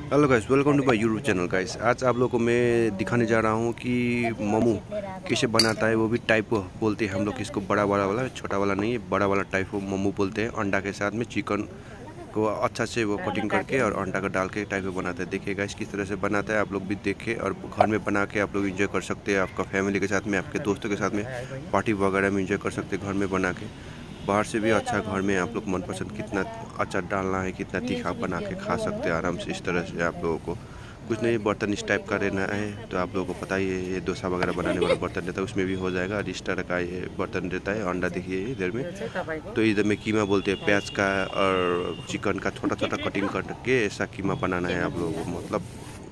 Hello guys, welcome to my YouTube channel guys. आज आप लोगों को मैं दिखाने जा रहा हूँ कि मोमो कैसे बनाता है। वो भी टाइप बोलते हैं हम लोग इसको, बड़ा बड़ा वाला, छोटा वाला नहीं है, बड़ा वाला टाइप वो मोमो बोलते हैं। अंडा के साथ में चिकन को अच्छा से वो कटिंग करके और अंडा का डाल के टाइप में बनाता है। देखिए गाइस किस तरह से बनाता है, आप लोग भी देखिए और घर में बना के आप लोग एंजॉय कर सकते हैं। आपका फैमिली के साथ में, आपके दोस्तों के साथ में पार्टी वगैरह में एंजॉय कर सकते हैं घर में बना के। बाहर से भी अच्छा, घर में आप लोग मनपसंद कितना अच्छा डालना है, कितना तीखा बना के खा सकते हैं आराम से। इस तरह से आप लोगों को कुछ नहीं, बर्तन इस टाइप का रहना है तो आप लोगों को पता ही है, ये डोसा वगैरह बनाने वाला बर्तन रहता है, उसमें भी हो जाएगा। और इस तरह का ये बर्तन रहता है। अंडा देखिए इधर में, तो इधर में कीमा बोलते हैं, प्याज का और चिकन का छोटा छोटा कटिंग करके ऐसा कीमा बनाना है आप लोगों को, मतलब।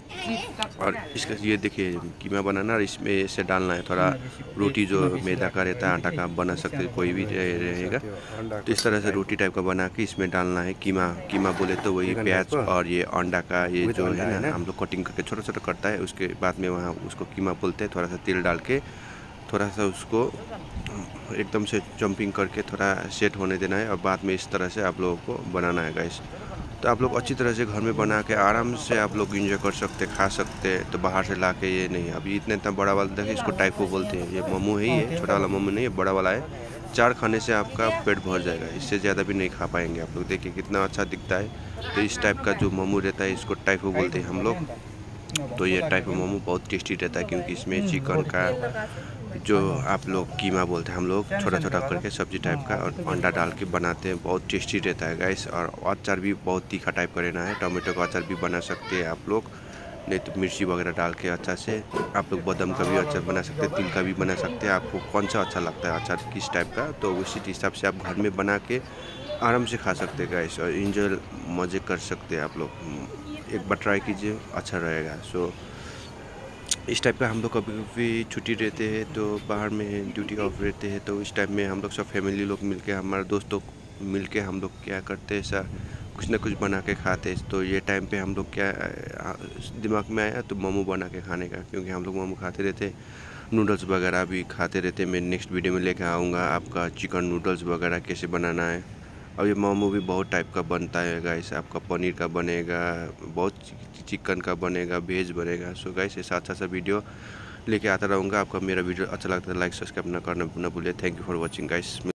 और इसका ये देखिए कीमा बनाना, और इसमें ऐसे डालना है थोड़ा रोटी, जो मैदा का रहता है, आटा का बना सकते हैं, कोई भी रहेगा। तो इस तरह से रोटी टाइप का बना के इसमें डालना है कीमा। कीमा बोले तो वही प्याज और ये अंडा का ये जो है ना, हम लोग कटिंग करके छोटा छोटा करता है, उसके बाद में वहाँ उसको कीमा बोलते हैं। थोड़ा सा तेल डाल के थोड़ा सा उसको एकदम से जंपिंग करके थोड़ा सेट होने देना है, और बाद में इस तरह से आप लोगों को बनाना है गाइस। तो आप लोग अच्छी तरह से घर में बना के आराम से आप लोग इंजॉय कर सकते, खा सकते हैं। तो बाहर से ला के ये नहीं, अभी इतना बड़ा वाला देखिए, इसको टाइपो बोलते हैं। ये मोमो है ही है, छोटा वाला मोमो नहीं है, बड़ा वाला है। 4 खाने से आपका पेट भर जाएगा, इससे ज़्यादा भी नहीं खा पाएंगे आप लोग। देखिए कितना अच्छा दिखता है। तो इस टाइप का जो मोमो रहता है, इसको टाइपो बोलते हैं हम लोग। तो ये टाइप का मोमो बहुत टेस्टी रहता है, क्योंकि इसमें चिकन का जो आप लोग कीमा बोलते हैं, हम लोग छोटा छोटा करके सब्जी टाइप का और अंडा डाल के बनाते हैं। बहुत टेस्टी रहता है गाइस। और अचार भी बहुत तीखा टाइप का रहना है, टमाटो का अचार भी बना सकते हैं आप लोग, नहीं तो मिर्ची वगैरह डाल के अच्छा से आप लोग बादाम का भी अचार बना सकते हैं, तिल का भी बना सकते हैं। आपको कौन सा अच्छा लगता है अचार किस टाइप का, तो उसी हिसाब से आप घर में बना के आराम से खा सकते हैं गाइस, और इंजॉय मज़े कर सकते हैं आप लोग। एक बार ट्राई कीजिए, अच्छा रहेगा। सो इस टाइप का हम लोग कभी कभी छुट्टी रहते हैं तो बाहर में ड्यूटी ऑफ रहते हैं, तो इस टाइम में हम लोग सब फैमिली लोग मिलके, हमारे दोस्तों मिलके हम लोग क्या करते हैं, ऐसा कुछ ना कुछ बना के खाते हैं। तो ये टाइम पे हम लोग क्या दिमाग में आया तो मोमो बना के खाने का, क्योंकि हम लोग मोमो खाते रहते हैं, नूडल्स वगैरह भी खाते रहते हैं। मैं नेक्स्ट वीडियो में लेकर आऊँगा आपका चिकन नूडल्स वगैरह कैसे बनाना है। और ये मोमो भी बहुत टाइप का बनता है गाइस, आपका पनीर का बनेगा, बहुत चिकन का बनेगा, वेज बनेगा। सो गाइस ऐसा अच्छा सा वीडियो लेके आता रहूँगा। आपका मेरा वीडियो अच्छा लगता है लाइक सब्सक्राइब ना करना ना भूलिए। Thank you for watching guys.